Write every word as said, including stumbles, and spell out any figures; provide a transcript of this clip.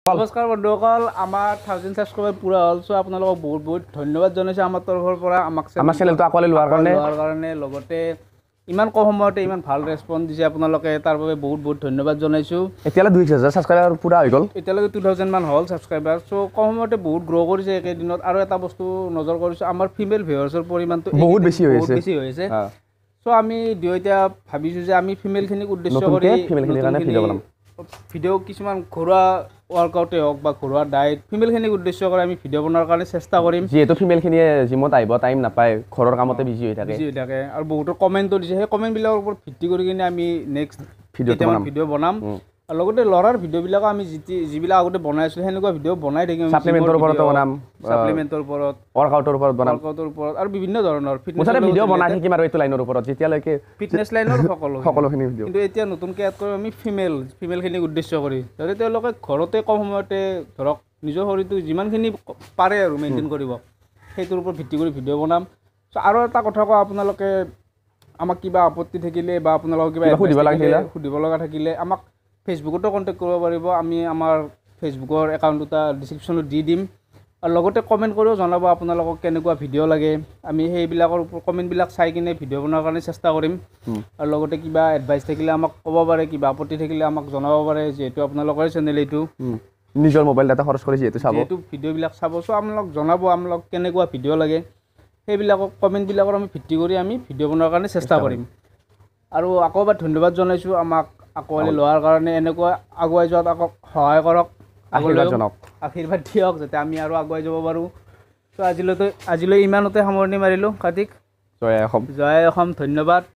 নমস্কাৰ বন্ধুসকল আমাৰ থাউজেণ্ড ছাবস্ক্ৰাইবাৰ পুৰা হ'ল সো আপোনালোকক বহুত বহুত ধন্যবাদ জনাইছো আমাৰ তৰফৰ পৰা আমাক আমাৰ চেনেলটো আকলে লোৱাৰ কাৰণে লোৱাৰ কাৰণে লগতে ইমান কম সময়তে ইমান ভাল ৰেছপন্স দিছে আপোনালোকে তাৰ বাবে বহুত বহুত ধন্যবাদ জনাইছো এতিয়ালে দুই হাজাৰ ছাবস্ক্ৰাইবাৰ পুৰা হৈ গ'ল এতিয়ালৈকে দুই হাজাৰ মান হ'ল ছাবস্ক্ৰাইবাৰ সো কম সময়তে বহুত গ্ৰ' কৰিছে একে দিনত আৰু এটা বস্তু নজৰ কৰিছো আমাৰ ফিমেল ভিউৱাৰ্ছৰ পৰিমাণটো বহুত বেছি হৈ আছে বহুত বেছি হৈ আছে সো আমি দুই এতিয়া ভাবিছো যে আমি ফিমেলখিনিক উদ্দেশ্য কৰি ফিমেলখিনিৰ কাৰণে ভিডিঅ' বনাম ভিডিঅ' কিছুমান ঘৰুৱা ওয়ার্কআউটে হোক বা ঘৰুৱা ডায়েট ফিমেলখিনিক উদ্দেশ্য কৰি আমি ভিডিঅ' বনোৱাৰ কাৰণে চেষ্টা কৰিম যেহেতু ফিমেলখিনিয়ে জিমত আহিব টাইম নাপায় ঘৰৰ কামতে বিজি হৈ থাকে বিজি হৈ থাকে আৰু বহুতো কমেণ্টও দিছে সেই কমেণ্টবিলাকৰ ওপৰত ভিত্তি কৰি কিনে আমি নেক্সট ভিডিঅ' বনাম ভিডিঅ' বনাম আৰু লগতে ল'ৰাৰ ভিডিঅ'বিলাকো আমি যিবিলাক আগতে বনাই আছিলোঁ সেনেকুৱা ভিডিঅ' বনাই থাকিম সাপ্লিমেণ্টৰ ওপৰত বনাম সাপ্লিমেণ্টৰ ওপৰত ওয়ার্কআউটৰ ওপৰত বনাম ওয়ার্কআউটৰ ওপৰত আৰু বিভিন্ন ধৰণৰ ফিটনেছৰ ভিডিঅ' বনাই থাকিম আৰু এইটো লাইনৰ ওপৰত যেতিয়ালৈকে ফিটনেছ লাইনৰ সকলো সকলোখিনি ভিডিঅ' কিন্তু এতিয়া নতুনকৈ এড কৰিম আমি ফিমেল ফিমেলখিনিক উদ্দেশ্য কৰি যাতে তেওঁলোকে ঘৰতে কম সময়তে ধৰক নিজৰ শৰীৰটো যিমানখিনি পাৰে আৰু মেইনটেইন কৰিব সেইটোৰ ওপৰত ভিত্তি কৰি ভিডিঅ' বনাম চ' আৰু এটা কথা কওঁ আপোনালোকে আমাক কিবা আপত্তি থাকিলে বা আপোনালোকৰ কিবা সুধিব লাগিলে সুধিব লগা থাকিলে আমাক ফেচবুকতো কণ্টেক্ট কৰিব পাৰিব আমি আমাৰ ফেচবুকৰ একাউণ্ট এটা ডিছক্ৰিপশ্যনত দি দিম আৰু লগতে কমেণ্ট কৰিও জনাব আপোনালোকক কেনেকুৱা ভিডিঅ' লাগে আমি সেইবিলাকৰ ওপৰত কমেণ্টবিলাক চাই কিনে ভিডিঅ' বনোৱাৰ কাৰণে চেষ্টা কৰিম আৰু লগতে কিবা এডভাইচ থাকিলে আমাক ক'ব পাৰে কিবা আপত্তি থাকিলে আমাক জনাব পাৰে যিহেতু আপোনালোকৰে চেনেল এইটো নিজৰ মোবাইল ডাটা খৰচ কৰি যিহেতু চাব যিহেতু ভিডিঅ'বিলাক চাব চ' আপোনালোক জনাব আপোনালোক কেনেকুৱা ভিডিঅ' লাগে সেইবিলাকক কমেণ্টবিলাকৰ আমি ভিত্তি কৰি আমি ভিডিঅ' বনোৱাৰ কাৰণে চেষ্টা কৰিম আৰু আকৌ এবাৰ ধন্যবাদ জনাইছোঁ আমাক আঁকোৱালি লোৱাৰ কাৰণে এনেকুৱা আগুৱাই যোৱাত আকৌ সহায় কৰক আশীৰ্বাদ জনাওক আশীৰ্বাদ দিয়ক যাতে আমি আৰু আগুৱাই যাব পাৰোঁ চ' আজিলৈকে আজিলৈ ইমানতে সামৰণি মাৰিলোঁ কাতিক জয় অসম জয় অসম ধন্যবাদ।